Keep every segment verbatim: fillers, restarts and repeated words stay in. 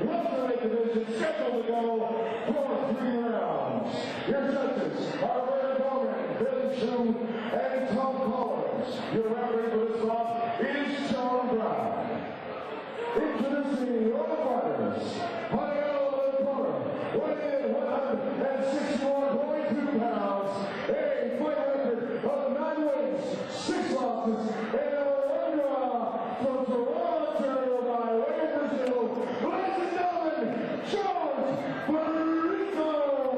welterweight division scheduled to go for three rounds. Your judges are Ray Bowman, Ben Chu, and Tom Collins. Your referee for this bout is Sean Brown. Introducing your fighters, Kyrejto Fight, weighing in one hundred sixty-one point two pounds, a fight record of nine wins, six losses, and a one draw from Toronto by way of Brazil. Ladies and gentlemen, George Brito.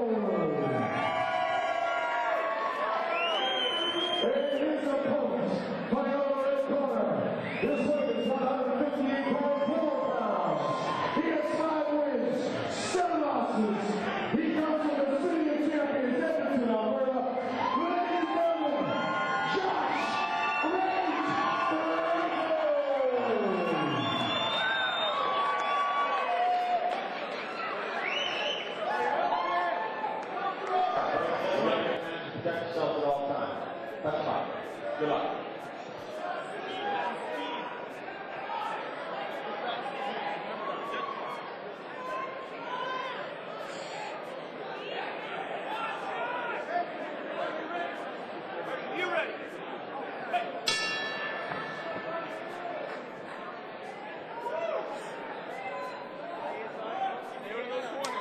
And his opponent, by our red corner, his weight is one hundred fifty-eight point four pounds. He has five wins, seven losses. He comes from the city of champions, Edmonton, Alberta. Ladies and gentlemen, Josh Protect yourself at all times. That's fine. Good luck. You ready? Hey. Stay over those corners.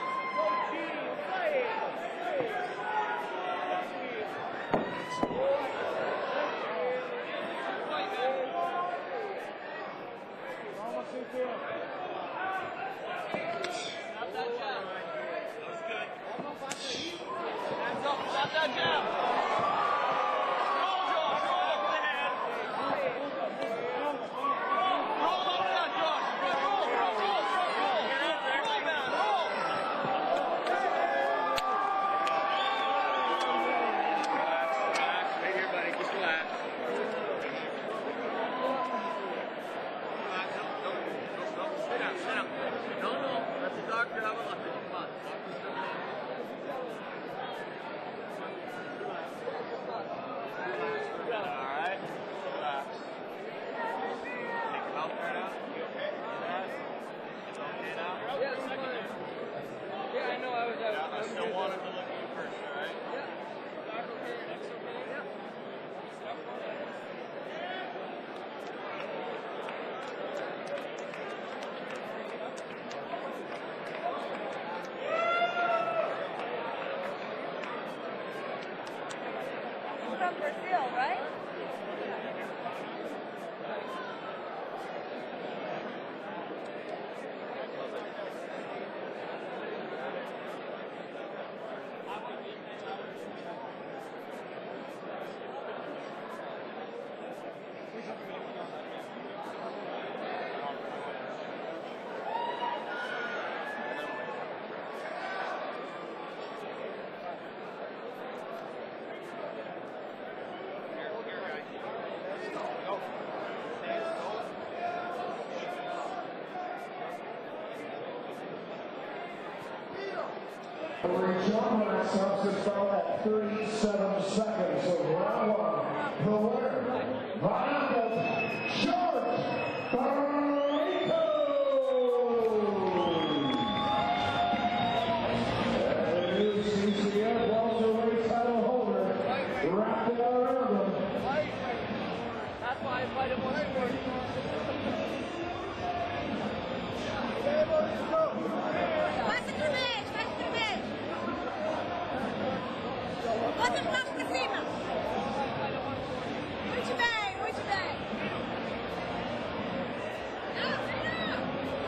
Stop that jab. That was good. Hands up, stop that jab. Roll, Josh, roll with the hand. Roll over that, Josh. Roll, roll, roll, roll, roll. Roll, man, roll. Relax, relax. Stay here, buddy. Just relax. Relax. No, no, no, no. Sit down, sit down. No, no. Let the doctor have a look. Come on. Doctor's still there. All right. Relax. Take your mouth right out. You okay? It's okay now? Yeah, it's fine. Yeah, I know. I was. Yeah, I still wanted to look at you first, all right? Yeah. Back okay. Next okay. Yeah. From Brazil, right? John Lance stops his foul at thirty-seven seconds of round one. The winner, by knockout, George Brito. And the new C C F welterweight title holder wrapped it around him. That's why I invited one sport. Passa pro meio, passa pro meio. Bota o braço pra cima. Muito bem, muito bem. Não, não.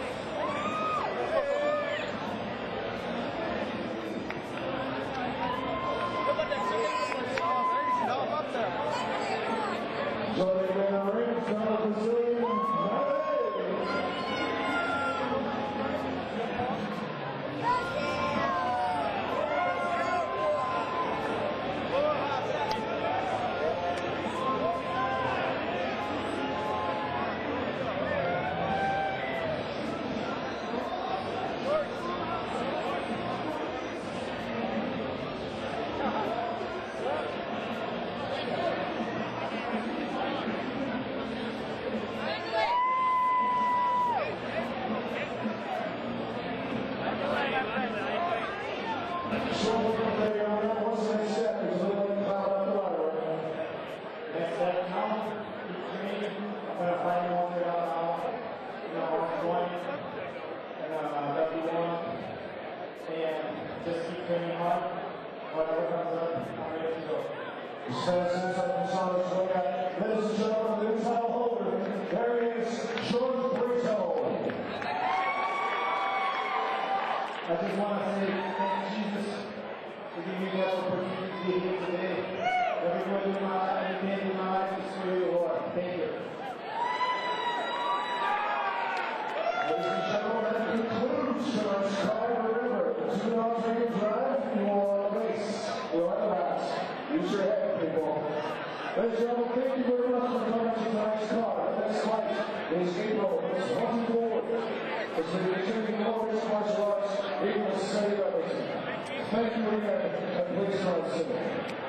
Joining in the ring from the Brazilian, Brasil! So we're going to play on that. What's the next step? There's a little bit of cloud up the ladder. Next step now, I'm gonna fight him over it out now. You know, one twenty and uh, W one. And just keep training hard. Whatever comes up, I'm ready to go. Stands inside the Sonics look at. Ladies and gentlemen, the new title holder. There he is, Brito. I just want to say thank Jesus for giving me that opportunity to be here today. Everybody in my life, everything in my life is for you, Lord. Thank you. Ladies and gentlemen, that concludes tonight's card. Remember, two dollars make a drive, you will race. You'll have a race. Use your head, people. Ladies and gentlemen, thank you very much for coming to tonight's card. The next fight is April twenty-fourth. It's the continuing Glorious Martial Arts, April City Everton. Thank you again, and please run soon.